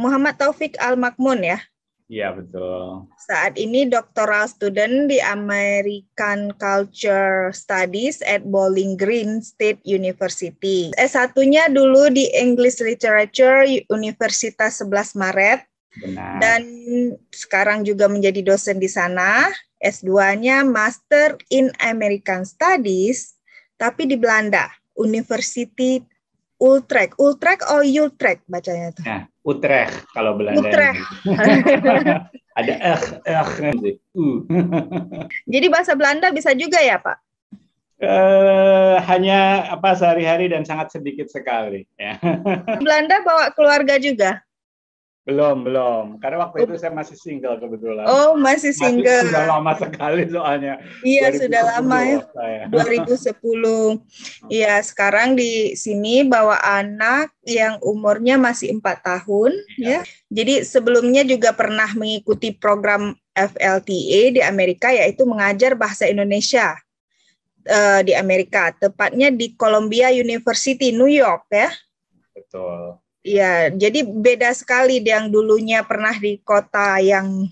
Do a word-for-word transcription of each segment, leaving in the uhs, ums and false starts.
Muhammad Taufik Al-Makmun ya? Iya, betul. Saat ini doctoral student di American Culture Studies at Bowling Green State University. S satunya dulu di English Literature Universitas sebelas Maret. Benar. Dan sekarang juga menjadi dosen di sana. S duanya Master in American Studies, tapi di Belanda, University Utrecht. Utrecht atau Utrecht bacanya tuh? Nah, Utrecht kalau Belanda. Utrecht. Ada eh eh uh. Jadi bahasa Belanda bisa juga ya, Pak? Uh, hanya apa sehari-hari dan sangat sedikit sekali. Ya. Belanda bawa keluarga juga? Belum, belum. Karena waktu itu saya masih single kebetulan. Oh, masih single. Masih sudah lama sekali soalnya. Iya, sudah lama ya. Saya. dua ribu sepuluh. Iya, sekarang di sini bawa anak yang umurnya masih empat tahun. Ya. ya. Jadi sebelumnya juga pernah mengikuti program F L T A di Amerika, yaitu mengajar bahasa Indonesia uh, di Amerika. Tepatnya di Columbia University, New York ya. Betul. Iya, jadi beda sekali yang dulunya pernah di kota yang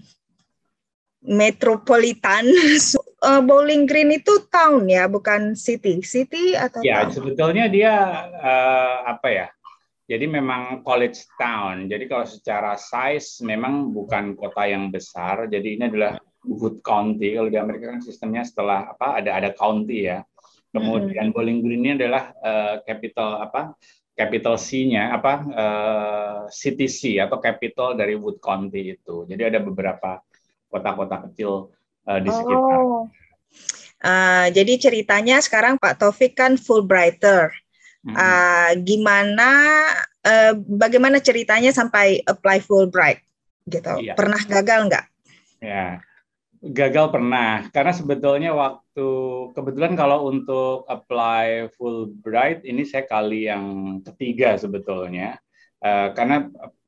metropolitan. uh, Bowling Green itu town ya, bukan city. City atau ya, town? Sebetulnya dia uh, apa ya? Jadi memang college town. Jadi kalau secara size memang bukan kota yang besar. Jadi ini adalah Wood County. Kalau di Amerika kan sistemnya setelah apa ada ada county ya. Kemudian mm-hmm. Bowling Green ini adalah uh, capital apa? Capital C-nya apa uh, City C atau capital dari Wood County itu. Jadi ada beberapa kota-kota kecil uh, di sekitar. Oh. Uh, jadi ceritanya sekarang Pak Taufik kan Fulbrighter. Hmm. Uh, gimana uh, bagaimana ceritanya sampai apply Fulbright gitu? Iya. Pernah gagal nggak? Ya. Gagal pernah, karena sebetulnya waktu, kebetulan kalau untuk apply Fulbright, ini saya kali yang ketiga sebetulnya. Uh, karena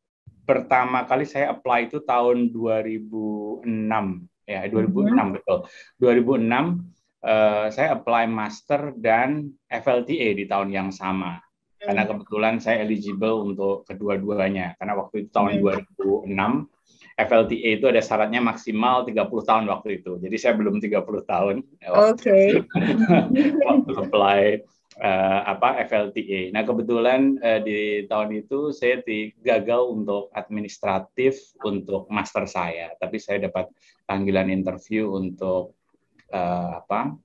pertama kali saya apply itu tahun dua ribu enam, ya dua ribu enam mm-hmm. betul. dua ribu enam uh, saya apply master dan F L T A di tahun yang sama. Mm-hmm. Karena kebetulan saya eligible untuk kedua-duanya, karena waktu itu tahun mm-hmm. dua ribu enam, F L T A itu ada syaratnya maksimal tiga puluh tahun waktu itu. Jadi saya belum tiga puluh tahun. Oke. Okay. Waktu apply uh, apa F L T A. Nah, kebetulan uh, di tahun itu saya gagal untuk administratif untuk master saya, tapi saya dapat panggilan interview untuk uh, apa?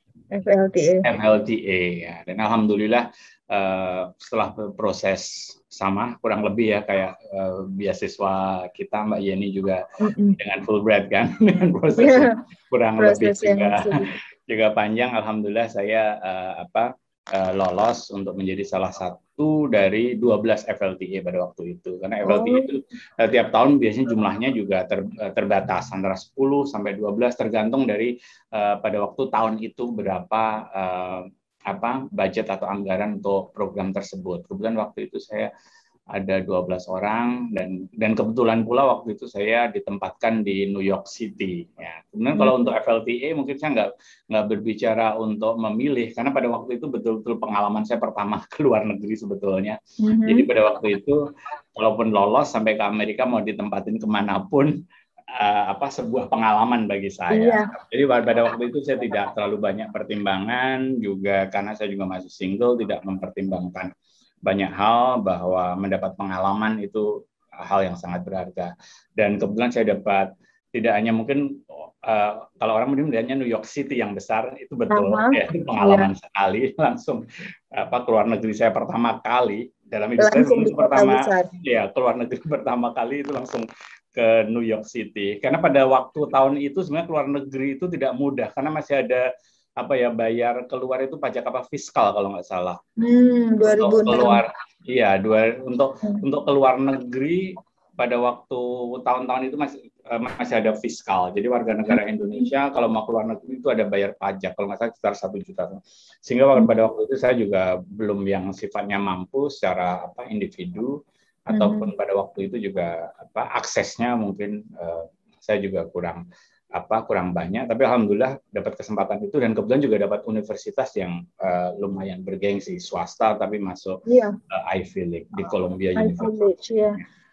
F L T A. F L T A ya. Dan alhamdulillah uh, setelah proses sama kurang lebih ya kayak uh, beasiswa kita Mbak Yeni juga mm-hmm. dengan Fulbright kan dengan proses yeah. kurang proses lebih juga juga panjang. Alhamdulillah saya uh, apa uh, lolos untuk menjadi salah satu dari dua belas F L T A pada waktu itu, karena F L T A oh. itu uh, tiap tahun biasanya jumlahnya juga ter, uh, terbatas antara sepuluh sampai dua belas tergantung dari uh, pada waktu tahun itu berapa uh, apa budget atau anggaran untuk program tersebut. Kebetulan waktu itu saya ada dua belas orang dan dan kebetulan pula waktu itu saya ditempatkan di New York City. Ya. Kemudian hmm. kalau untuk F L T A mungkin saya nggak nggak berbicara untuk memilih, karena pada waktu itu betul-betul pengalaman saya pertama ke luar negeri sebetulnya. Hmm. Jadi pada waktu itu walaupun lolos sampai ke Amerika mau ditempatin kemanapun, uh, apa sebuah pengalaman bagi saya. Iya. Jadi pada waktu itu saya tidak terlalu banyak pertimbangan juga, karena saya juga masih single, tidak mempertimbangkan banyak hal, bahwa mendapat pengalaman itu hal yang sangat berharga. Dan kebetulan saya dapat, tidak hanya mungkin uh, kalau orang mungkin melihatnya New York City yang besar, itu betul, uh-huh. ya, itu pengalaman yeah. sekali, langsung apa keluar negeri saya pertama kali dalam hidup saya, pertama besar. ya keluar negeri pertama kali itu langsung ke New York City. Karena pada waktu tahun itu sebenarnya keluar negeri itu tidak mudah, karena masih ada apa ya bayar keluar itu pajak apa fiskal kalau nggak salah. Hmm, dua ribu enam. Untuk keluar, iya dua untuk hmm. untuk keluar negeri pada waktu tahun-tahun itu masih masih ada fiskal. Jadi warga negara Indonesia kalau mau keluar negeri itu ada bayar pajak kalau nggak salah sekitar satu juta. Sehingga pada waktu itu saya juga belum yang sifatnya mampu secara apa individu, ataupun hmm. pada waktu itu juga apa aksesnya mungkin uh, saya juga kurang apa kurang banyak, tapi alhamdulillah dapat kesempatan itu, dan kebetulan juga dapat universitas yang uh, lumayan bergengsi, swasta tapi masuk yeah. uh, Ivy League di Columbia Ivy University. League, yeah.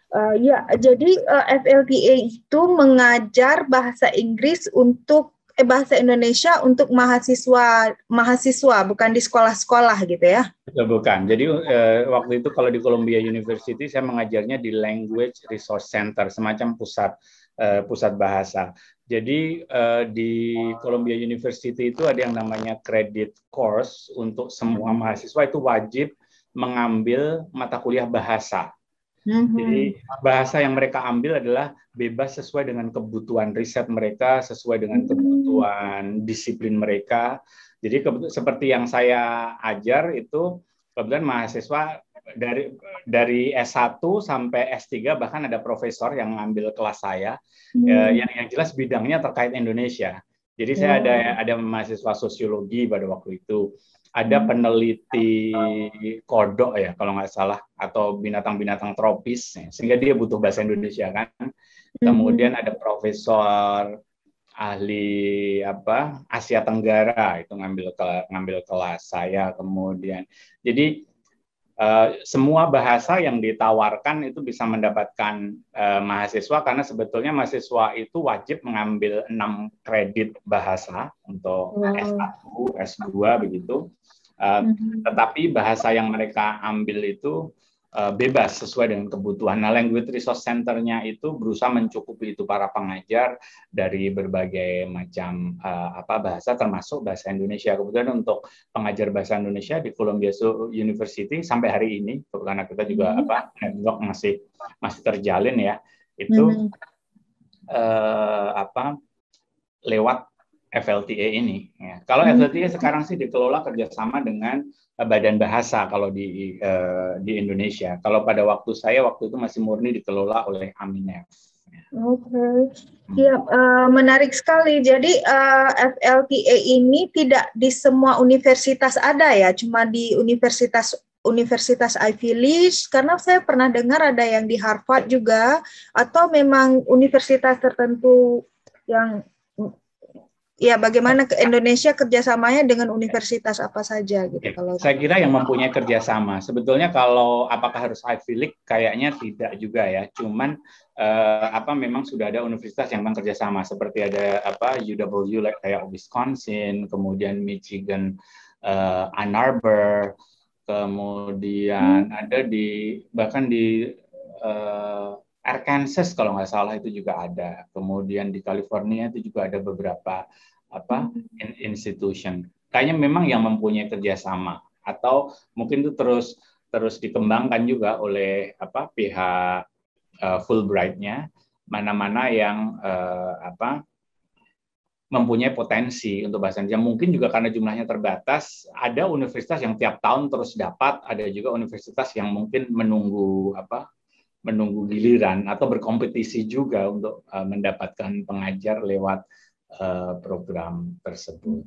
Uh, ya, jadi uh, F L T A itu mengajar bahasa Inggris untuk eh, bahasa Indonesia untuk mahasiswa mahasiswa, bukan di sekolah-sekolah gitu ya? Bukan. Jadi uh, waktu itu kalau di Columbia University saya mengajarnya di Language Resource Center, semacam pusat uh, pusat bahasa. Jadi uh, di Columbia University itu ada yang namanya credit course untuk semua mahasiswa, itu wajib mengambil mata kuliah bahasa. Jadi bahasa yang mereka ambil adalah bebas sesuai dengan kebutuhan riset mereka, sesuai dengan kebutuhan disiplin mereka. Jadi seperti yang saya ajar itu, kebetulan mahasiswa dari dari S satu sampai S tiga, bahkan ada profesor yang ngambil kelas saya, hmm. yang yang jelas bidangnya terkait Indonesia. Jadi saya ada ada mahasiswa sosiologi pada waktu itu. Ada peneliti kodok ya kalau nggak salah, atau binatang-binatang tropis, sehingga dia butuh bahasa Indonesia kan. Kemudian ada profesor ahli apa Asia Tenggara, itu ngambil ngambil kelas saya. Kemudian jadi uh, semua bahasa yang ditawarkan itu bisa mendapatkan uh, mahasiswa, karena sebetulnya mahasiswa itu wajib mengambil enam kredit bahasa untuk wow. S satu, S dua begitu. Uh, mm-hmm. Tetapi bahasa yang mereka ambil itu uh, bebas sesuai dengan kebutuhan. Nah, Language Resource Center-nya itu berusaha mencukupi itu para pengajar dari berbagai macam uh, apa bahasa, termasuk bahasa Indonesia. Kemudian untuk pengajar bahasa Indonesia di Columbia University sampai hari ini, karena kita juga mm-hmm. apa network masih masih terjalin ya, itu mm-hmm. uh, apa lewat F L T A ini. Ya. Kalau hmm. F L T A sekarang sih dikelola kerjasama dengan uh, Badan Bahasa kalau di uh, di Indonesia. Kalau pada waktu saya waktu itu masih murni dikelola oleh Aminef. Ya. Oke, okay. Ya, uh, menarik sekali. Jadi uh, F L T A ini tidak di semua universitas ada ya, cuma di universitas Universitas Ivy League, karena saya pernah dengar ada yang di Harvard juga, atau memang universitas tertentu yang ya, bagaimana ke Indonesia kerjasamanya dengan universitas apa saja gitu? Ya, kalau saya kira yang mempunyai kerjasama. Sebetulnya kalau apakah harus Ivy League, kayaknya tidak juga ya. Cuman eh, apa memang sudah ada universitas yang bekerjasama, seperti ada apa U W like kayak Wisconsin, kemudian Michigan, eh, Ann Arbor, kemudian hmm. ada di bahkan di eh, Arkansas kalau nggak salah itu juga ada. Kemudian di California itu juga ada beberapa apa institution. Kayaknya memang yang mempunyai kerjasama, atau mungkin itu terus terus dikembangkan juga oleh apa pihak uh, Fulbright-nya, mana-mana yang uh, apa mempunyai potensi untuk bahasa Indonesia. Mungkin juga karena jumlahnya terbatas, ada universitas yang tiap tahun terus dapat, ada juga universitas yang mungkin menunggu apa menunggu giliran atau berkompetisi juga untuk uh, mendapatkan pengajar lewat uh, program tersebut.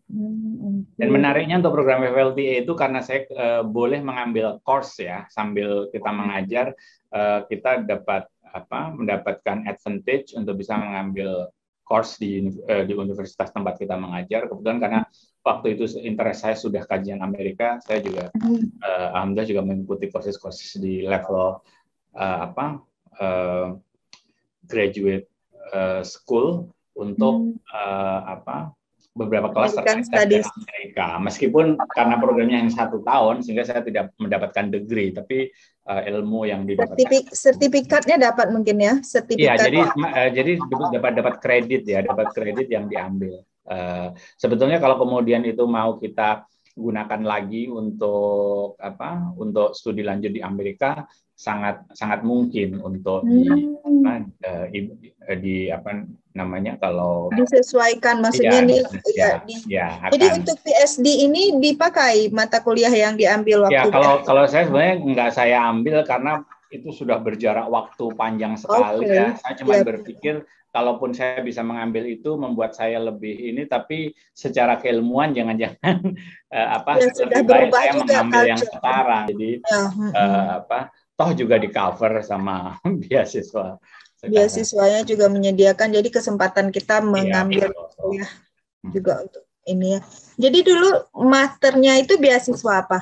Dan menariknya untuk program F L T A itu karena saya uh, boleh mengambil course ya sambil kita mengajar, uh, kita dapat apa mendapatkan advantage untuk bisa mengambil course di uh, di universitas tempat kita mengajar. Kebetulan karena waktu itu interest saya sudah kajian Amerika, saya juga uh, alhamdulillah juga mengikuti courses-courses di level Uh, apa uh, graduate uh, school untuk hmm. uh, apa beberapa kelas terkait dengan Amerika. Meskipun karena programnya yang satu tahun, sehingga saya tidak mendapatkan degree, tapi uh, ilmu yang didapatkan. Sertifik, sertifikatnya dapat mungkin ya? Sertifikat. Iya, jadi uh, jadi dapat dapat kredit ya, dapat kredit yang diambil. Uh, sebetulnya kalau kemudian itu mau kita gunakan lagi untuk apa? Untuk studi lanjut di Amerika, sangat sangat mungkin untuk di hmm. apa, di, di apa namanya kalau disesuaikan maksudnya ya, nih ya, ya, di, ya jadi akan, untuk P S D ini dipakai mata kuliah yang diambil waktu ya kalau kalau saya sebenarnya nggak saya ambil karena itu sudah berjarak waktu panjang sekali okay. ya saya cuma ya. berpikir kalaupun saya bisa mengambil itu membuat saya lebih ini, tapi secara keilmuan jangan-jangan uh, apa ya, lebih baik saya juga mengambil culture. yang sekarang jadi ya. uh, apa toh juga di cover sama beasiswa. Sekarang. Beasiswanya juga menyediakan, jadi kesempatan kita mengambil kuliah ya, juga untuk ini ya. Jadi dulu masternya itu beasiswa apa?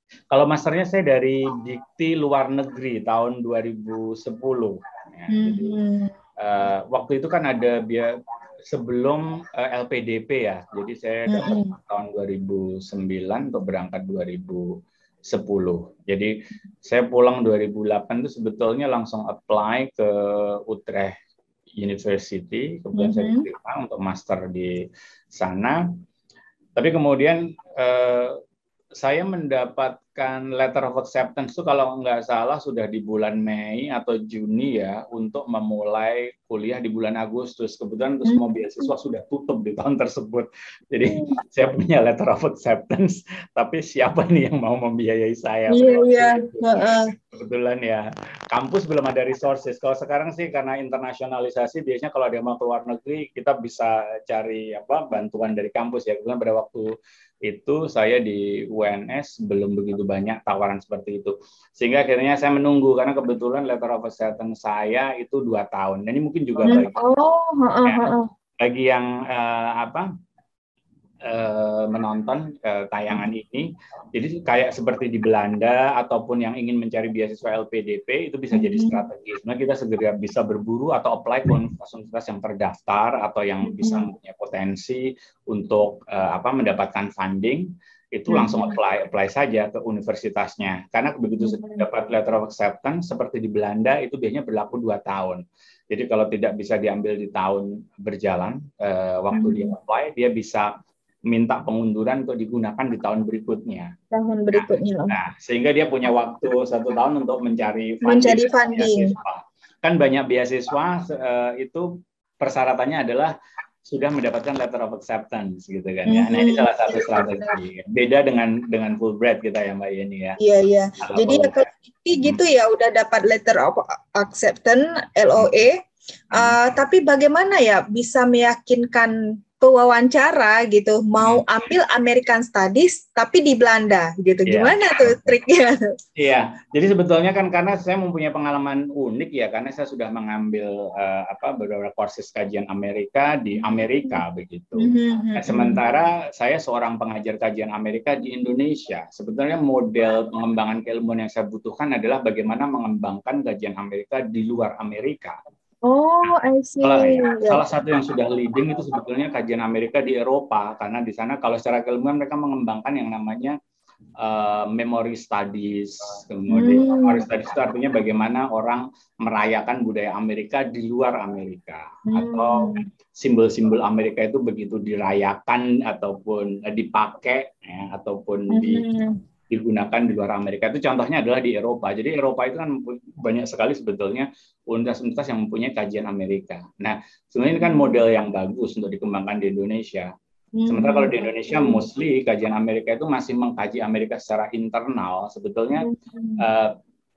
Kalau masternya saya dari Dikti Luar Negeri tahun dua ribu sepuluh. Ya, mm-hmm. Jadi uh, waktu itu kan ada biaya sebelum uh, L P D P ya. Jadi saya dapat mm-hmm. tahun dua ribu sembilan untuk berangkat dua ribu sepuluh. Jadi saya pulang dua ribu delapan itu sebetulnya langsung apply ke Utrecht University, kemudian mm-hmm. saya diterima untuk master di sana. Tapi kemudian eh, saya mendapatkan letter of acceptance itu kalau nggak salah sudah di bulan Mei atau Juni ya, untuk memulai kuliah di bulan Agustus. Kebetulan untuk semua beasiswa sudah tutup di tahun tersebut. Jadi saya punya letter of acceptance, tapi siapa nih yang mau membiayai saya? Iya, iya. Kebetulan ya, kampus belum ada resources. Kalau sekarang sih karena internasionalisasi, biasanya kalau ada yang mau keluar negeri, kita bisa cari apa bantuan dari kampus ya. Kebetulan pada waktu itu saya di U N S belum begitu banyak tawaran seperti itu, sehingga akhirnya saya menunggu karena kebetulan letter of acceptance saya itu dua tahun. Dan ini mungkin juga bagi, oh, ya, bagi yang uh, apa uh, menonton uh, tayangan ini, jadi kayak seperti di Belanda ataupun yang ingin mencari beasiswa L P D P itu bisa jadi strategi. Sebenarnya kita segera bisa berburu atau apply ke universitas yang terdaftar atau yang bisa punya potensi untuk uh, apa mendapatkan funding, itu langsung apply apply saja ke universitasnya. Karena begitu dapat letter of acceptance seperti di Belanda itu biasanya berlaku dua tahun. Jadi kalau tidak bisa diambil di tahun berjalan uh, waktu dia apply, dia bisa minta pengunduran untuk digunakan di tahun berikutnya. Tahun berikutnya. Nah, nah sehingga dia punya waktu satu tahun untuk mencari funding. Mencari funding. Kan banyak beasiswa uh, itu persyaratannya adalah sudah mendapatkan letter of acceptance gitu kan ya. Nah, ini salah satu strategi. Beda dengan dengan Fulbright kita ya Mbak Yeni ya. Iya, iya. Jadi ya kalau gitu ya udah dapat letter of acceptance L O A. Uh, tapi bagaimana ya bisa meyakinkan pewawancara gitu mau ambil American Studies tapi di Belanda gitu, yeah. Gimana tuh triknya? Iya, jadi sebetulnya kan karena saya mempunyai pengalaman unik ya, karena saya sudah mengambil uh, apa beberapa kursus kajian Amerika di Amerika begitu. Mm-hmm. Nah, sementara saya seorang pengajar kajian Amerika di Indonesia. Sebetulnya model pengembangan keilmuan yang saya butuhkan adalah bagaimana mengembangkan kajian Amerika di luar Amerika. Oh, I see. Salah, ya. Salah satu yang sudah leading itu sebetulnya kajian Amerika di Eropa, karena di sana kalau secara keilmuan mereka mengembangkan yang namanya uh, memory studies. Kemudian hmm. memory studies itu artinya bagaimana orang merayakan budaya Amerika di luar Amerika, hmm. atau simbol-simbol Amerika itu begitu dirayakan ataupun uh, dipakai, ya, ataupun hmm. di digunakan di luar Amerika. Itu contohnya adalah di Eropa. Jadi Eropa itu kan banyak sekali sebetulnya universitas-universitas yang mempunyai kajian Amerika. Nah, sebenarnya ini kan model yang bagus untuk dikembangkan di Indonesia. Sementara kalau di Indonesia mostly kajian Amerika itu masih mengkaji Amerika secara internal. Sebetulnya uh,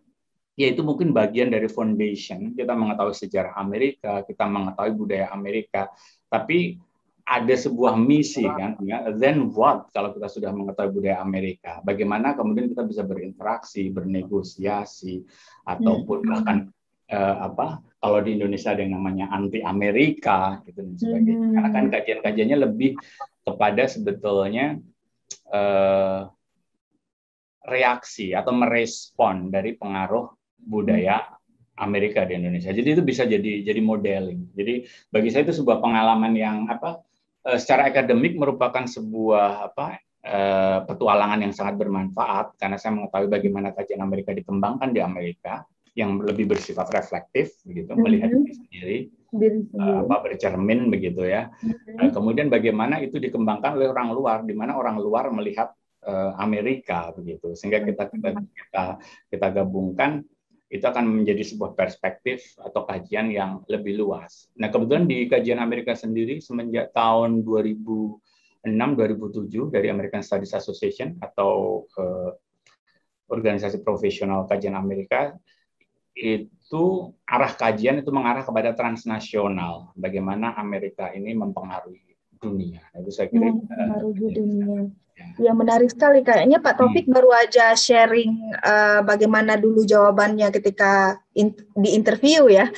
ya itu mungkin bagian dari foundation. Kita mengetahui sejarah Amerika, kita mengetahui budaya Amerika. Tapi ada sebuah misi kan, ya. Then what kalau kita sudah mengetahui budaya Amerika? Bagaimana kemudian kita bisa berinteraksi, bernegosiasi, ataupun bahkan eh, apa? Kalau di Indonesia ada yang namanya anti Amerika, gitu dan sebagainya. Mm-hmm. Karena kan kajian-kajiannya lebih kepada sebetulnya eh, reaksi atau merespon dari pengaruh budaya Amerika di Indonesia. Jadi itu bisa jadi jadi modeling. Jadi bagi saya itu sebuah pengalaman yang apa? Secara akademik merupakan sebuah apa eh, petualangan yang sangat bermanfaat karena saya mengetahui bagaimana kajian Amerika dikembangkan di Amerika yang lebih bersifat reflektif begitu, mm-hmm. melihat diri sendiri, uh, apa bercermin begitu ya. Mm-hmm. Uh, kemudian bagaimana itu dikembangkan oleh orang luar, di mana orang luar melihat uh, Amerika begitu, sehingga kita kita kita, kita gabungkan. Itu akan menjadi sebuah perspektif atau kajian yang lebih luas. Nah, kebetulan di kajian Amerika sendiri semenjak tahun dua ribu enam dua ribu tujuh dari American Studies Association atau eh, organisasi profesional kajian Amerika, itu arah kajian itu mengarah kepada transnasional. Bagaimana Amerika ini mempengaruhi dunia. Itu saya kira mempengaruhi uh, dunia. Ya, menarik sekali. Kayaknya Pak Taufik hmm. baru aja sharing uh, bagaimana dulu jawabannya ketika in, di interview ya.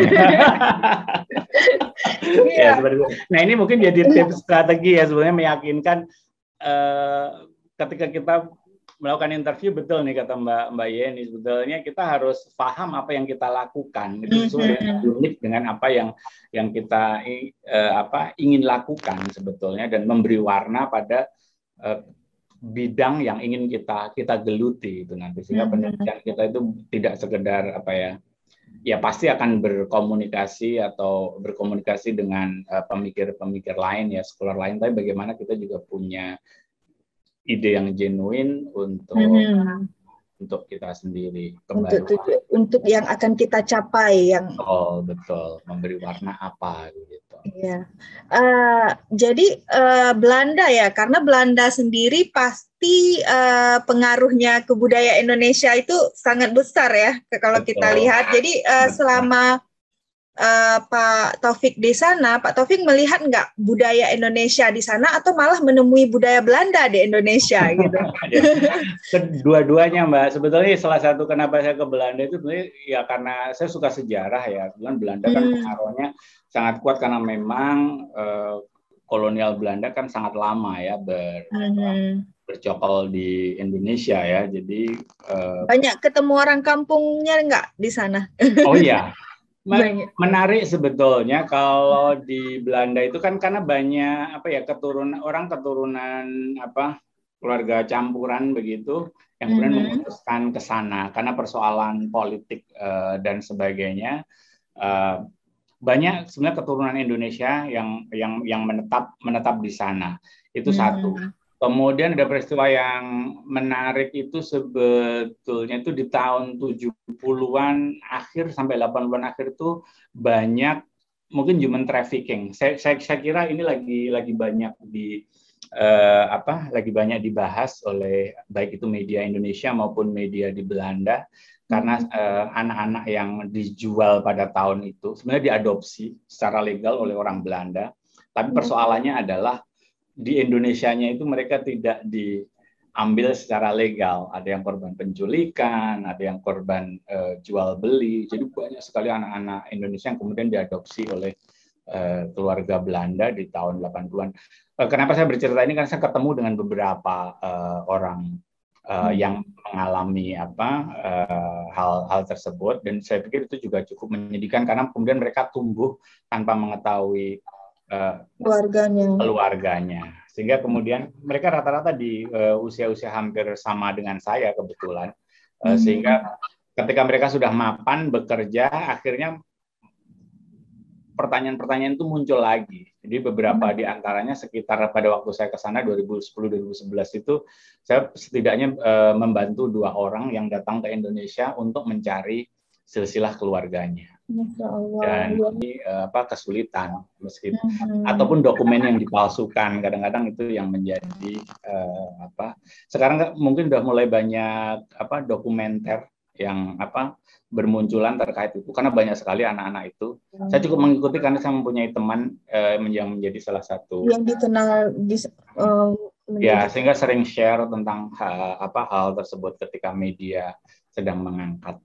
Ya, nah ini mungkin jadi tips strategi ya sebenarnya meyakinkan uh, ketika kita melakukan interview, betul nih kata Mbak Mbak Yeni, sebetulnya kita harus paham apa yang kita lakukan itu sesuai dengan unik dengan apa yang yang kita eh, apa ingin lakukan sebetulnya, dan memberi warna pada eh, bidang yang ingin kita kita geluti itu nanti, sehingga penelitian kita itu tidak sekedar apa ya ya pasti akan berkomunikasi atau berkomunikasi dengan uh, pemikir-pemikir lain ya, scholar lain, tapi bagaimana kita juga punya ide yang genuine untuk hmm. untuk kita sendiri, untuk tujuh, untuk yang akan kita capai, yang oh betul, memberi warna apa gitu. Ya, uh, jadi uh, Belanda ya, karena Belanda sendiri pasti uh, pengaruhnya ke budaya Indonesia itu sangat besar ya, kalau betul. Kita lihat. Jadi uh, selama uh, Pak Taufik di sana, Pak Taufik melihat nggak budaya Indonesia di sana, atau malah menemui budaya Belanda di Indonesia gitu? Kedua-duanya Mbak. Sebetulnya salah satu kenapa saya ke Belanda itu sebenarnya ya karena saya suka sejarah ya. Kebetulan Belanda kan hmm. pengaruhnya sangat kuat karena memang eh, kolonial Belanda kan sangat lama ya ber, hmm. bercokol di Indonesia ya. Jadi eh, banyak ketemu orang kampungnya nggak di sana? Oh iya. Menarik sebetulnya kalau di Belanda itu kan karena banyak apa ya keturunan orang keturunan apa keluarga campuran begitu yang kemudian mm-hmm. memutuskan ke sana karena persoalan politik uh, dan sebagainya. Uh, banyak sebenarnya keturunan Indonesia yang yang yang menetap menetap di sana. Itu mm-hmm. satu. Kemudian ada peristiwa yang menarik itu sebetulnya itu di tahun tujuh puluhan akhir sampai delapan puluhan akhir itu banyak mungkin human trafficking. Saya, saya, saya kira ini lagi lagi banyak di eh, apa lagi banyak dibahas oleh baik itu media Indonesia maupun media di Belanda, karena eh, anak-anak yang dijual pada tahun itu sebenarnya diadopsi secara legal oleh orang Belanda, tapi persoalannya adalah di Indonesianya itu mereka tidak diambil secara legal. Ada yang korban penculikan, ada yang korban uh, jual beli. Jadi banyak sekali anak-anak Indonesia yang kemudian diadopsi oleh uh, keluarga Belanda di tahun delapan puluhan. Uh, kenapa saya bercerita ini? Karena saya ketemu dengan beberapa uh, orang uh, hmm. yang mengalami apa uh, hal-hal tersebut, dan saya pikir itu juga cukup menyedihkan karena kemudian mereka tumbuh tanpa mengetahui Uh, keluarganya. keluarganya sehingga kemudian mereka rata-rata di uh, usia-usia hampir sama dengan saya kebetulan, uh, hmm. sehingga ketika mereka sudah mapan bekerja akhirnya pertanyaan-pertanyaan itu muncul lagi. Jadi beberapa hmm. di antaranya sekitar pada waktu saya ke sana dua ribu sepuluh dua ribu sebelas itu saya setidaknya uh, membantu dua orang yang datang ke Indonesia untuk mencari silsilah keluarganya. Dan ini apa kesulitan meskipun hmm. ataupun dokumen yang dipalsukan, kadang-kadang itu yang menjadi uh, apa sekarang mungkin sudah mulai banyak apa dokumenter yang apa bermunculan terkait itu karena banyak sekali anak-anak itu. Hmm. Saya cukup mengikuti karena saya mempunyai teman uh, yang menjadi salah satu yang dikenal di, uh, ya sehingga sering share tentang uh, apa hal tersebut ketika media sedang mengangkat.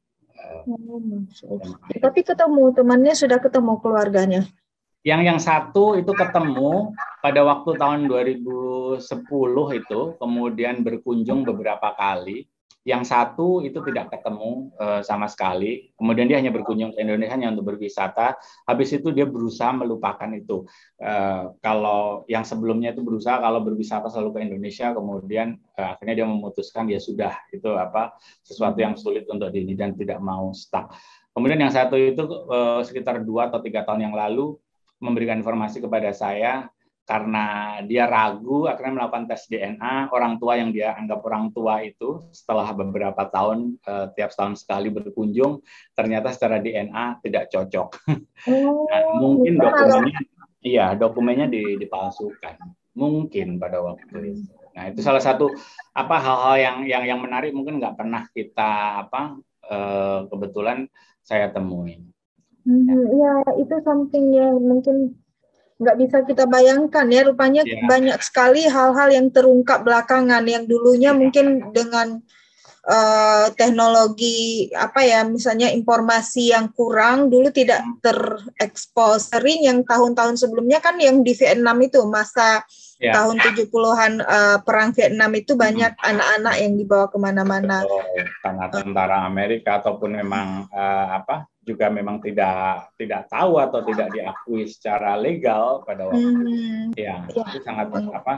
Oh, tapi ketemu temannya, sudah ketemu keluarganya? Yang yang satu itu ketemu pada waktu tahun dua ribu sepuluh itu, kemudian berkunjung beberapa kali. Yang satu itu tidak ketemu uh, sama sekali. Kemudian dia hanya berkunjung ke Indonesia hanya untuk berwisata. Habis itu dia berusaha melupakan itu. Uh, kalau yang sebelumnya itu berusaha kalau berwisata selalu ke Indonesia, kemudian uh, akhirnya dia memutuskan ya sudah itu apa sesuatu yang sulit untuk diri dan tidak mau stuck. Kemudian yang satu itu uh, sekitar dua atau tiga tahun yang lalu memberikan informasi kepada saya. Karena dia ragu, akhirnya melakukan tes D N A. Orang tua yang dia anggap orang tua itu setelah beberapa tahun, eh, tiap tahun sekali berkunjung, ternyata secara D N A tidak cocok. Oh, nah, mungkin dokumennya, iya dokumennya dipalsukan, mungkin pada waktu itu. Nah itu salah satu apa hal-hal yang yang yang menarik mungkin nggak pernah kita apa eh, kebetulan saya temuin. Hmm, ya itu something yang mungkin nggak bisa kita bayangkan ya, rupanya yeah. banyak sekali hal-hal yang terungkap belakangan yang dulunya yeah. mungkin dengan uh, teknologi apa ya, misalnya informasi yang kurang dulu tidak terekspos. Sering yang tahun-tahun sebelumnya kan yang di Vietnam itu masa ya. Tahun tujuh puluhan uh, perang Vietnam itu banyak hmm. anak-anak yang dibawa kemana-mana. Karena tentara Amerika ataupun memang uh, apa juga memang tidak tidak tahu atau tidak diakui secara legal pada waktu hmm. itu. Ya, ya, itu sangat hmm. apa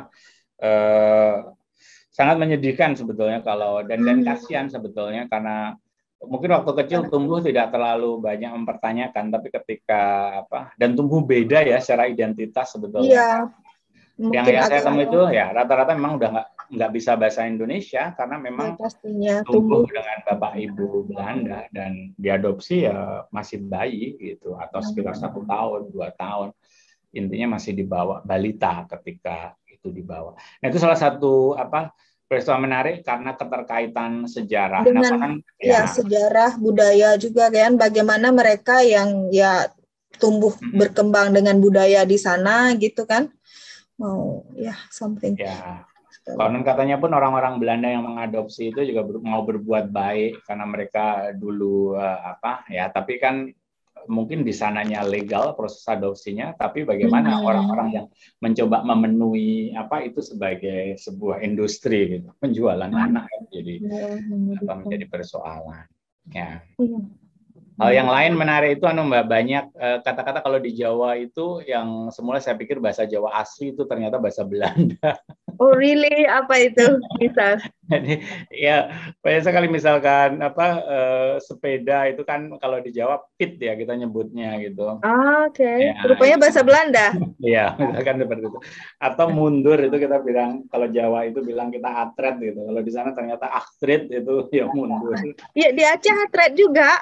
uh, sangat menyedihkan sebetulnya kalau dan dan kasihan sebetulnya karena mungkin waktu kecil tumbuh tidak terlalu banyak mempertanyakan, tapi ketika apa dan tumbuh beda ya secara identitas sebetulnya. Ya. Yang ya saya temui itu ya rata-rata memang udah nggak nggak bisa bahasa Indonesia karena memang pastinya tumbuh dengan bapak ibu Belanda dan diadopsi ya masih bayi gitu atau sekitar satu tahun dua tahun, intinya masih dibawa balita ketika itu dibawa. Nah itu salah satu apa peristiwa menarik karena keterkaitan sejarah. Dengan nah, kan, ya, ya sejarah budaya juga kan, bagaimana mereka yang ya tumbuh hmm. berkembang dengan budaya di sana gitu kan. Mau ya something. Ya, konon katanya pun orang-orang Belanda yang mengadopsi itu juga ber, mau berbuat baik karena mereka dulu uh, apa ya, tapi kan mungkin di sananya legal proses adopsinya, tapi bagaimana hmm. orang-orang yang mencoba memenuhi apa itu sebagai sebuah industri gitu, penjualan hmm. anak jadi hmm. apa menjadi persoalan. Ya. Hmm. Hal yang lain menarik itu anu Mbak, banyak kata-kata kalau di Jawa itu yang semula saya pikir bahasa Jawa asli itu ternyata bahasa Belanda. Oh really? Apa itu? Misal? Jadi ya banyak sekali misalkan apa eh, sepeda itu kan kalau di Jawa pit ya kita nyebutnya gitu. Ah, oke. Okay. Ya, rupanya bahasa itu. Belanda. Iya, misalkan seperti itu. Atau mundur itu kita bilang kalau Jawa itu bilang kita atret gitu. Kalau di sana ternyata aktrit itu ya mundur. Iya, di Aceh atret juga.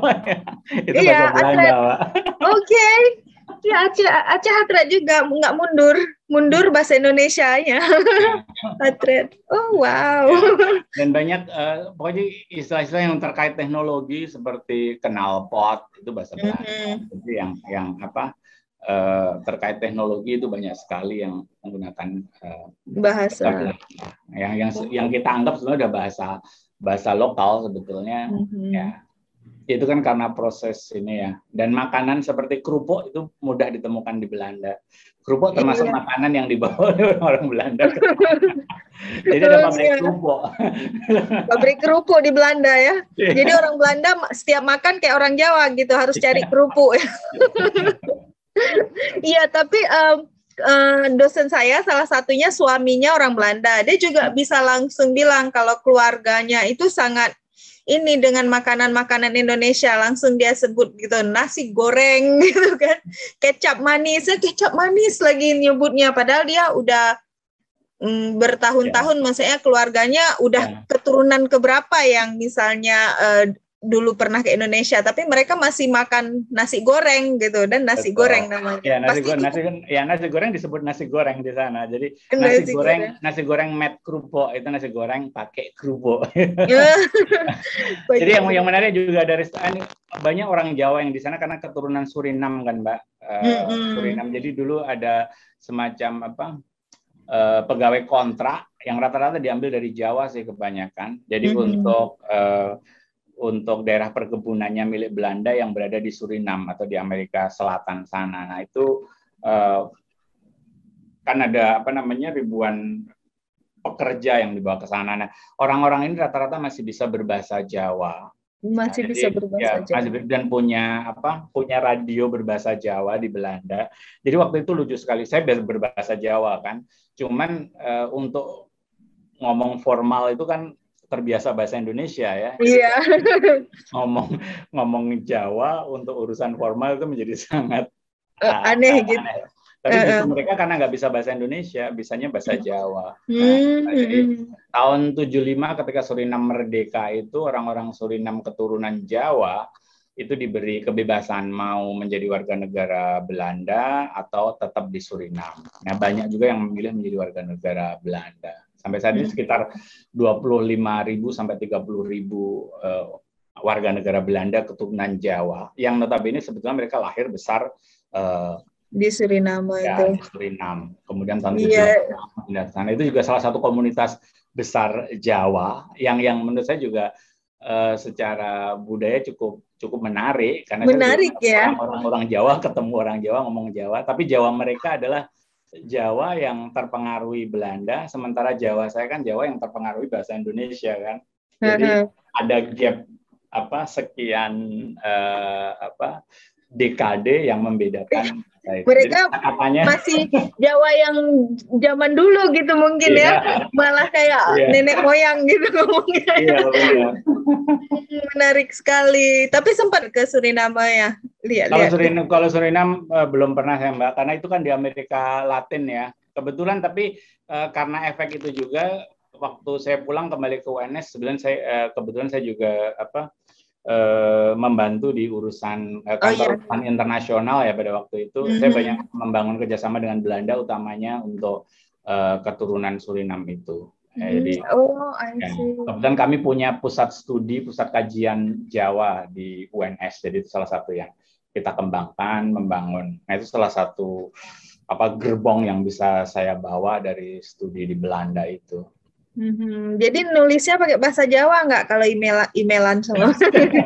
Itu iya, bahasa Belanda, Pak. Oke. Okay. Ya Aceh Aceh atret juga, nggak mundur. Mundur bahasa Indonesianya. Atret. Oh wow. Ya. Dan banyak uh, pokoknya istilah-istilah yang terkait teknologi seperti knalpot itu bahasa Belanda. Mm-hmm. Jadi yang yang apa uh, terkait teknologi itu banyak sekali yang menggunakan uh, bahasa Belanda. Yang yang yang kita anggap sebenarnya udah bahasa bahasa lokal sebetulnya. Mm-hmm. Ya. Itu kan karena proses ini ya. Dan makanan seperti kerupuk itu mudah ditemukan di Belanda. Kerupuk termasuk iya. makanan yang dibawa oleh orang Belanda. Jadi ada pabrik iya. kerupuk. Pabrik kerupuk di Belanda ya. Iya. Jadi orang Belanda setiap makan kayak orang Jawa gitu, harus cari kerupuk. Iya, tapi um, uh, dosen saya salah satunya suaminya orang Belanda. Dia juga bisa langsung bilang kalau keluarganya itu sangat ini dengan makanan-makanan Indonesia, langsung dia sebut gitu, nasi goreng gitu kan, kecap manis, kecap manis lagi nyebutnya, padahal dia udah mm, bertahun-tahun, ya. Maksudnya keluarganya udah ya. Keturunan keberapa yang misalnya uh, dulu pernah ke Indonesia, tapi mereka masih makan nasi goreng gitu, dan nasi Betul. Goreng namanya. Ya nasi, go nasi, ya nasi goreng disebut nasi goreng di sana. Jadi nasi, nasi goreng, goreng nasi goreng met kerupuk itu nasi goreng pakai kerupuk. Jadi yang yang menarik juga dari banyak orang Jawa yang di sana karena keturunan Surinam kan Mbak. Uh, mm-hmm. Surinam. Jadi dulu ada semacam apa uh, pegawai kontrak yang rata-rata diambil dari Jawa sih kebanyakan. Jadi mm-hmm. untuk uh, untuk daerah perkebunannya milik Belanda yang berada di Surinam atau di Amerika Selatan sana. Nah itu uh, kan ada apa namanya ribuan pekerja yang dibawa ke sana. Nah orang-orang ini rata-rata masih bisa berbahasa Jawa. Masih nah, bisa jadi, berbahasa ya, Jawa. Masih, dan punya apa? Punya radio berbahasa Jawa di Belanda. Jadi waktu itu lucu sekali. Saya berbahasa Jawa kan. Cuman uh, untuk ngomong formal itu kan terbiasa bahasa Indonesia ya. Iya. Ngomong ngomong Jawa untuk urusan formal itu menjadi sangat uh, aneh gitu. Aneh. Tapi justru uh, mereka karena nggak bisa bahasa Indonesia, bisanya bahasa Jawa. Hmm. Nah, jadi tahun tujuh puluh lima ketika Surinam merdeka itu orang-orang Surinam keturunan Jawa itu diberi kebebasan mau menjadi warga negara Belanda atau tetap di Surinam. Nah, banyak juga yang memilih menjadi warga negara Belanda. Sampai saat ini sekitar dua puluh lima ribu sampai tiga puluh ribu uh, warga negara Belanda keturunan Jawa yang notabene sebetulnya mereka lahir besar uh, Di Suriname ya itu. di Suriname. Kemudian tahun Iya. tujuh puluh pindah ke sana. Itu juga salah satu komunitas besar Jawa yang yang menurut saya juga uh, secara budaya cukup cukup menarik karena saya lebih Menarik ya. orang-orang orang Jawa ketemu orang Jawa ngomong Jawa, tapi Jawa mereka adalah Jawa yang terpengaruhi Belanda, sementara Jawa saya kan Jawa yang terpengaruhi bahasa Indonesia kan. Jadi ada gap apa sekian uh, apa dekade yang membedakan. Mereka jadi, katanya, masih Jawa yang zaman dulu gitu mungkin yeah. ya, malah kayak yeah. nenek moyang gitu ngomongnya. Yeah, yeah. Menarik sekali. Tapi sempat ke Suriname ya? Lihat, kalau lihat. Suriname, kalau Suriname uh, belum pernah saya Mbak, karena itu kan di Amerika Latin ya. Kebetulan tapi uh, karena efek itu juga waktu saya pulang kembali ke U N S, sebenarnya saya uh, kebetulan saya juga apa Uh, membantu di urusan uh, kantor oh, iya. internasional ya pada waktu itu. Mm-hmm. Saya banyak membangun kerjasama dengan Belanda utamanya untuk uh, keturunan Suriname itu. Mm-hmm. Jadi, oh, I see. Ya, kemudian kami punya pusat studi, pusat kajian Jawa di U N S. Jadi itu salah satu yang kita kembangkan, membangun. Nah itu salah satu apa gerbong yang bisa saya bawa dari studi di Belanda itu. Hmm, jadi nulisnya pakai bahasa Jawa nggak kalau email emailan sama?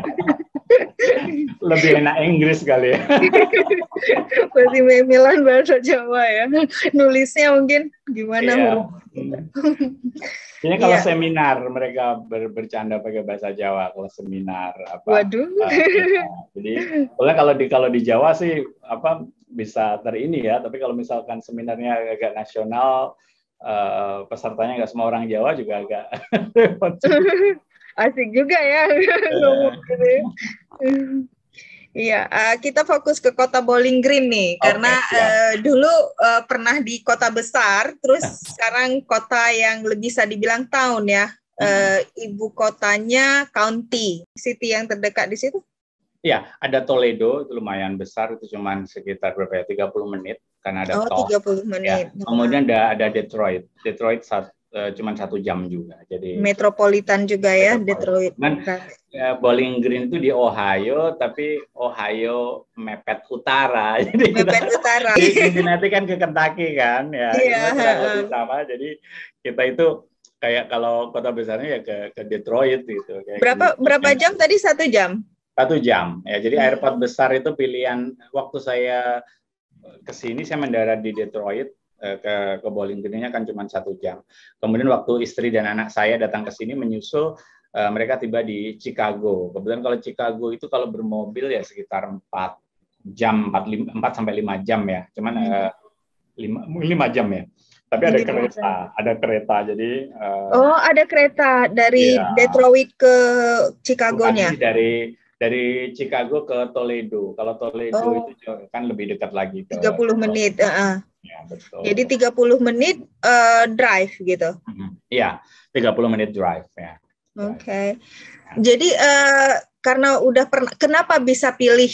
Lebih enak Inggris kali ya. Pasti emailan bahasa Jawa ya. Nulisnya mungkin gimana? Iya. Ini kalau yeah. seminar mereka ber, bercanda pakai bahasa Jawa kalau seminar apa. Waduh. Uh, ya. Jadi kalau di kalau di Jawa sih apa bisa terini ya, tapi kalau misalkan seminarnya agak nasional, Uh, pesertanya nggak semua orang Jawa juga agak asik juga ya ngomong gitu. Iya, uh, kita fokus ke Kota Bowling Green nih, okay, karena uh, dulu uh, pernah di kota besar, terus sekarang kota yang lebih bisa dibilang town ya, uh, ibu kotanya county, city yang terdekat di situ. Iya, ada Toledo, itu lumayan besar, itu cuma sekitar berapa ya, tiga puluh menit, karena ada oh, tol. tiga puluh menit. Ya. Kemudian ada, ada Detroit, Detroit sat, uh, cuma satu jam juga. Jadi metropolitan juga ya, Detroit. Dan uh, Bowling Green itu di Ohio, tapi Ohio mepet utara. Jadi mepet kita, utara. Di Cincinnati kan ke Kentucky kan, ya. Iya. Itu sama, jadi kita itu kayak kalau kota besarnya ya ke, ke Detroit gitu. Kayak berapa gitu. berapa jam tadi? Satu jam? Satu jam ya. Jadi hmm. airport besar itu pilihan. Waktu saya ke sini saya mendarat di Detroit, ke ke Bowling Green-nya kan cuma satu jam. Kemudian waktu istri dan anak saya datang ke sini menyusul, uh, mereka tiba di Chicago. Kebetulan kalau Chicago itu kalau bermobil ya sekitar empat jam, empat sampai lima jam ya. Cuman hmm. uh, lima jam ya. Tapi ada kereta, ada kereta. Jadi uh, oh, ada kereta dari ya. Detroit ke Chicago-nya. Dari dari Chicago ke Toledo. Kalau Toledo oh. itu kan lebih dekat lagi ke tiga puluh menit, uh-uh. Ya, betul. Jadi tiga puluh menit uh, drive gitu. Iya, mm-hmm. tiga puluh menit drive ya. Oke. Okay. Ya. Jadi uh, karena udah pernah, kenapa bisa pilih